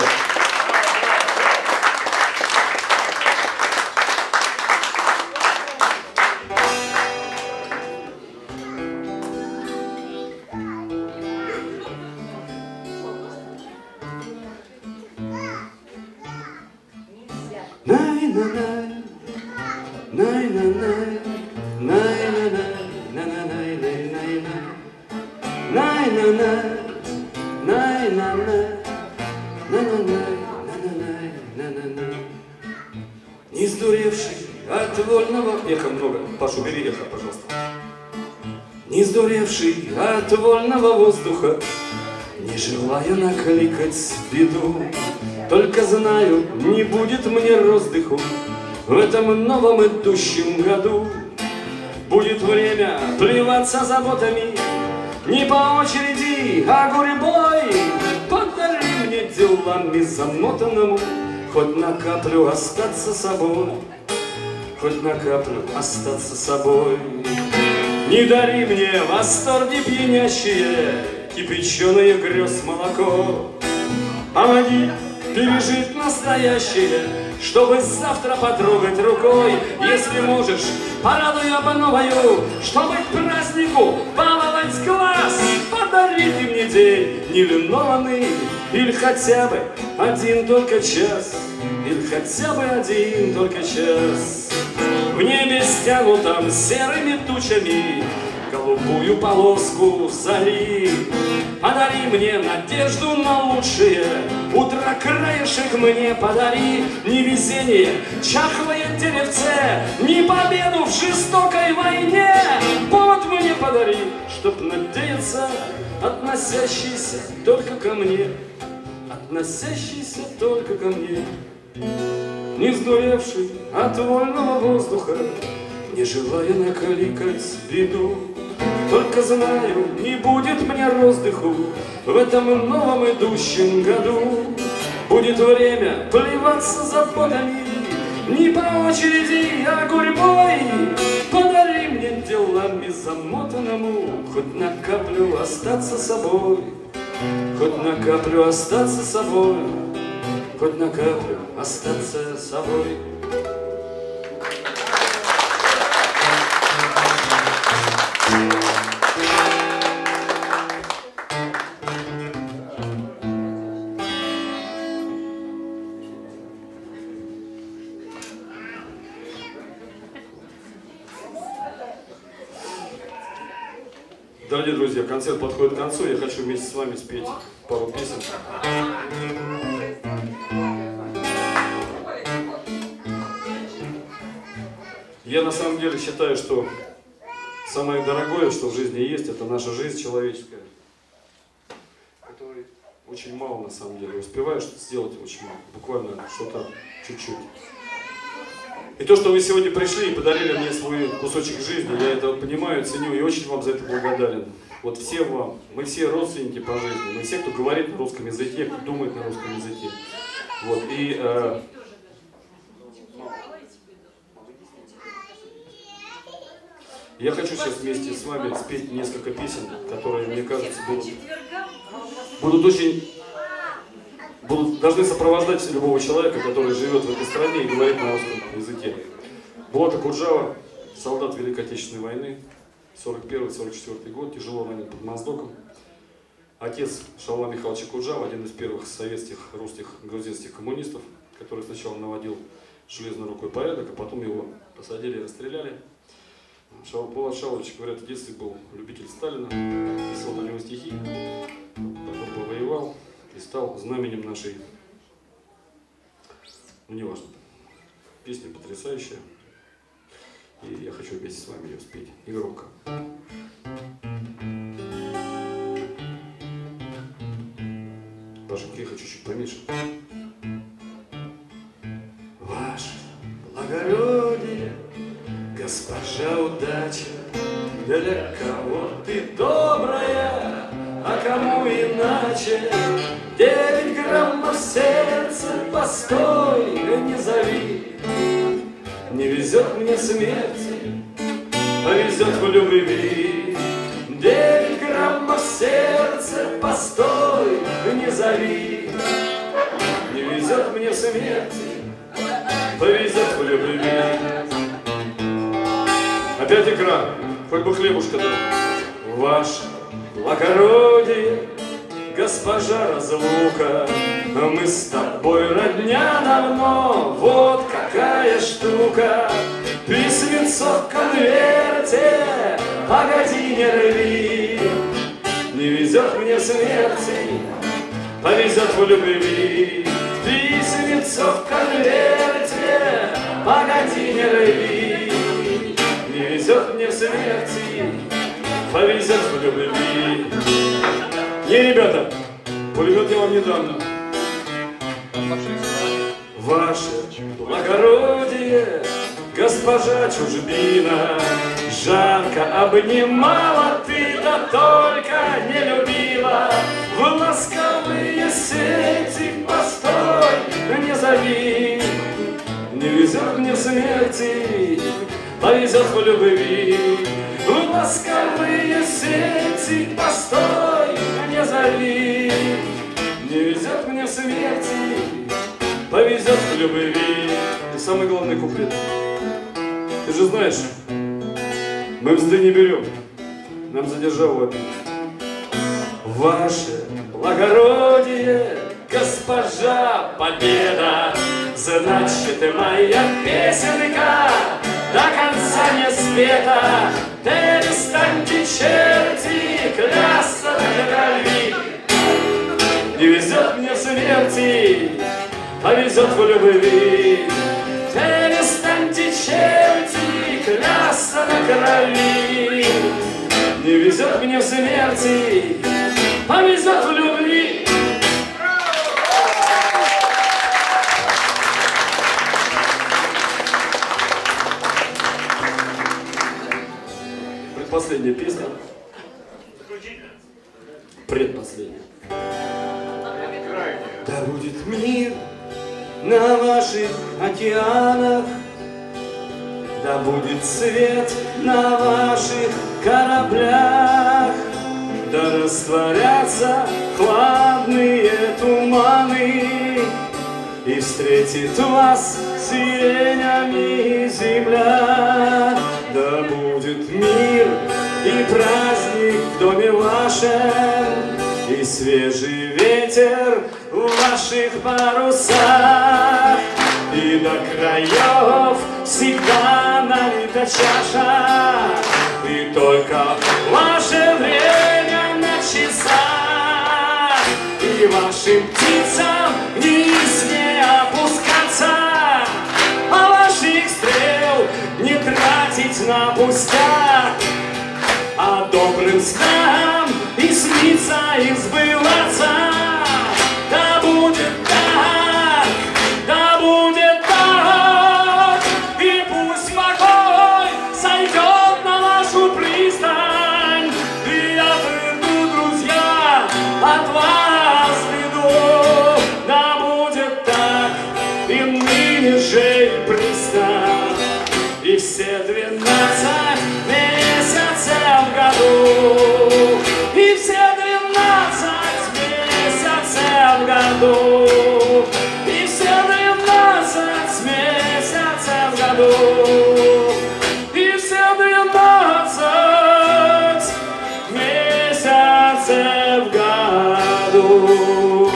[SPEAKER 1] Най-на-най, най-на-най, най-на-най, най-на-най. Най-на-най, най-на-най, най-на-най, най-на-най, най-на-най. Не сдуревший от вольного... Эхо много. Паша, убери эхо, пожалуйста. Не сдуревший от вольного воздуха, не желая накликать беду, только знаю, не будет мне роздыху в этом новом идущем году. Будет время плеваться заботами, не по очереди, а гурьбой. Подари мне делами замотанному хоть на каплю остаться собой, хоть на каплю остаться собой. Не дари мне восторги пьянящие, кипяченые грез молоко. Помоги пережить настоящее, чтобы завтра потрогать рукой. Если можешь, порадуй обновою, чтобы к празднику баловать глаз. Подари ты мне день нелинованный, или хотя бы один только час, или хотя бы один только час. В небе стянутом серыми тучами
[SPEAKER 2] голубую полоску зари. Подари мне надежду на лучшее утро, краешек мне подари. Не везение, чахлое деревце, не победу в жестокой войне. Повод мне подари, чтоб надеяться, относящийся только ко мне, относящийся только ко мне. Не сдуревший от вольного воздуха, не желая накликать беду. Только знаю, не будет мне роздыху в этом новом идущем году. Будет время плеваться заботами, не по очереди, а гурьбой. Подари мне делами замотанному хоть на каплю остаться собой, хоть на каплю остаться собой, хоть на каплю остаться собой. Дорогие друзья, концерт подходит к концу. Я хочу вместе с вами спеть пару песен. Я на самом деле считаю, что самое дорогое, что в жизни есть, это наша жизнь человеческая, которой очень мало на самом деле успеваешь сделать, очень мало, буквально что-то чуть-чуть. И то, что вы сегодня пришли и подарили мне свой кусочек жизни, я это понимаю, ценю и очень вам за это благодарен. Вот всем вам, мы все родственники по жизни, мы все, кто говорит на русском языке, кто думает на русском языке. Вот, и э, я хочу сейчас вместе с вами спеть несколько песен, которые, мне кажется, будут, будут очень... будут, должны сопровождать любого человека, который живет в этой стране и говорит на русском языке. Булат Акуджава, солдат Великой Отечественной войны, сорок первый — сорок четвёртый год, тяжело ранен под Моздоком. Отец Шалва Михайлович Акуджава, один из первых советских, русских, грузинских коммунистов, который сначала наводил железной рукой порядок, а потом его посадили и расстреляли. Булат Шалович, говорят, в детстве был любитель Сталина, писал на него стихи, потом повоевал и стал знаменем нашей, ну не важно, песня потрясающая, и я хочу вместе с вами ее спеть, и громко. Паша, тихо, чуть-чуть поменьше. Ваше благородие, госпожа удача, для кого ты добрая, а кому иначе? Девять граммов сердца, постой, не зови. Не везет мне смерти, повезет в любви. Девять граммов сердца, постой, не зови. Не везет мне смерти, повезет в любви. Опять экран, хоть бы хлебушка дал. Ваше благородие, госпожа разлука, мы с тобой родня давно, вот какая штука. Письмецо в конверте, погоди, не рви. Не везет мне смерти, повезет в любви. Письмецо в конверте, погоди, не рви. Не везет мне смерти, повезет в любви. Не, ребята, пулемет я вам не дам. Ваше благородие, госпожа чужбина, жарко обнимала ты, да только не любила. В ласковые сети постой, не зови. Не везет мне смерти, повезет в любви. В ласковые сети постой, не зови. Не везет мне смерти, повезет в любви. И самый главный куплет. Ты же знаешь, мы взды не берем, нам за державу обидно. Ваше благородие, госпожа победа, значит, моя песенка до конца не спета. Ты
[SPEAKER 1] Перестаньте, черти, клясться на крови. Не везет мне в смерти, а везет в любви. Перестаньте, черти, клясться на крови. Не везет мне в смерти, а везет в любви.
[SPEAKER 2] Предпоследняя песня. Предпоследняя.
[SPEAKER 3] Да будет мир на ваших океанах, да будет свет на ваших кораблях, да растворятся хладные туманы, и встретит вас сиренями земля. Да будет мир и праздник в доме вашем, и свежий ветер в ваших парусах, и до краев всегда налита чаша, и только ваше время на часах, и вашим птицам вниз не опускаться, а ваших стрел не тратить на пустяк, а добрым снам и снится, и сбываться. Да будет так, да будет так, и пусть покой сойдет на вашу пристань, и я приду, друзья, от вас веду. Да будет так, и ныне же и пристань, и все двенадцать месяцев в году, и все двенадцать месяцев в году, и все двенадцать месяцев в году, и все двенадцать месяцев в году.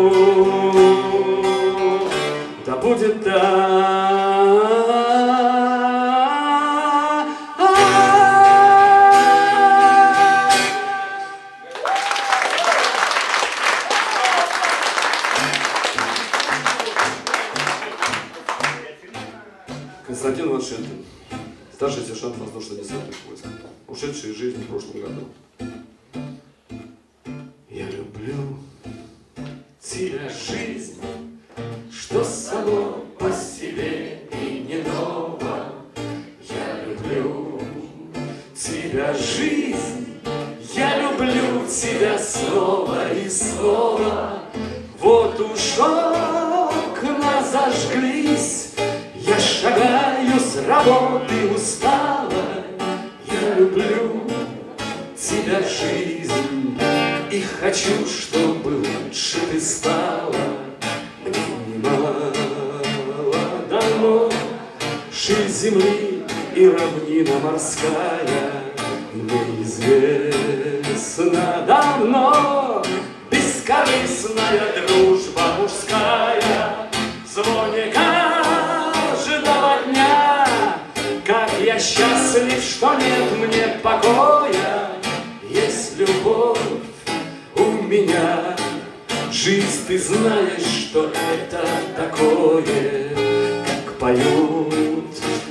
[SPEAKER 3] Да будет так.
[SPEAKER 2] Константин Ваншентин, старший сержант воздушно-десантных войск, ушедший из жизни в прошлом году.
[SPEAKER 1] Я люблю тебя, жизнь, что само по себе и не ново. Я люблю тебя, жизнь, я люблю тебя снова и снова. Вот уж окна зажглись, я шагаю с работы устала. Я люблю тебя, жизнь, и хочу, чтобы лучше ты стала. Мне немало дано жизнь земли и равнина морская. Мне известно давно бескорыстная дружба мужская. В звоне каждого дня, как я счастлив, что нет мне покоя. Есть любовь у меня, жизнь, ты знаешь, что это такое. Как поют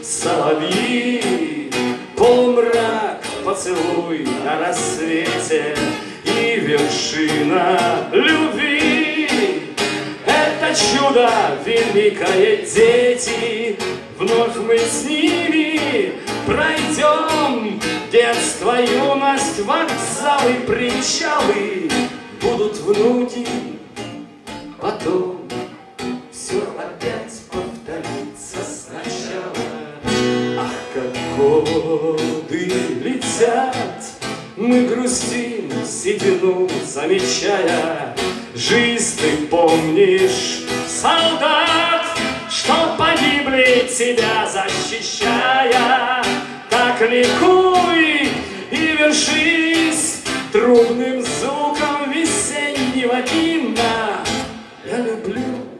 [SPEAKER 1] соловьи, полумрак, поцелуй на рассвете и вершина любви. Это чудо великое, дети, вновь мы с ними пройдем. Детство, юность, вокзалы, причалы, будут внуки, потом все опять повторится сначала. Ах, как годы летят, мы грустим седину, замечая. Жизнь, ты помнишь, солдат, что погибли, тебя защищая. Так ликуй и вершись трубным звуком весеннего гимна. Я люблю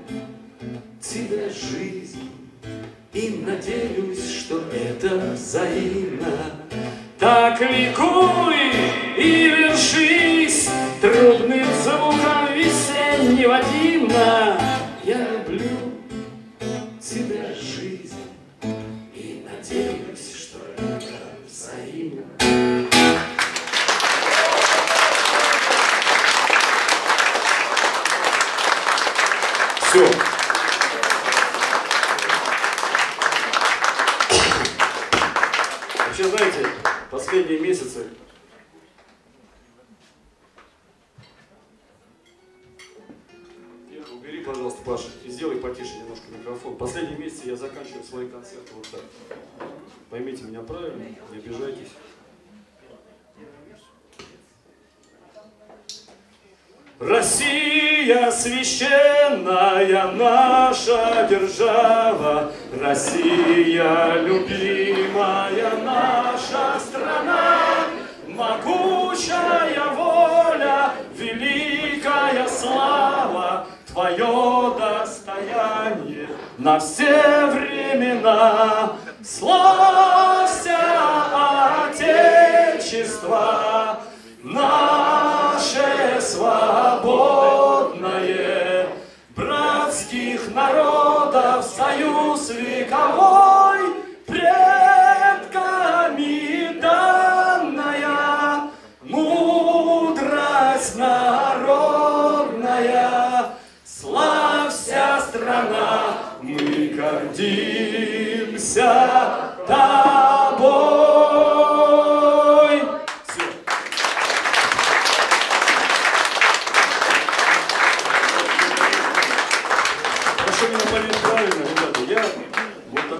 [SPEAKER 1] тебя, жизнь, и надеюсь, что это взаимно. Так ликуй и вершись трубным звуком весеннего гимна. Я люблю тебя, жизнь, и надеюсь, что это взаимно.
[SPEAKER 2] Все. Вообще, знаете, последние месяцы убери, пожалуйста, Паша, и сделай потише немножко микрофон. Последние месяцы я заканчиваю свои концерты вот так. Поймите меня правильно, не обижайтесь. Россия священная наша держава, Россия любимая наша страна, могучая воля, великая слава, твое достояние на все времена. Славься, Отечество наше свободное, братских народов союз вековой, предками данная мудрость народная. Славься, страна, мы гордимся тобой.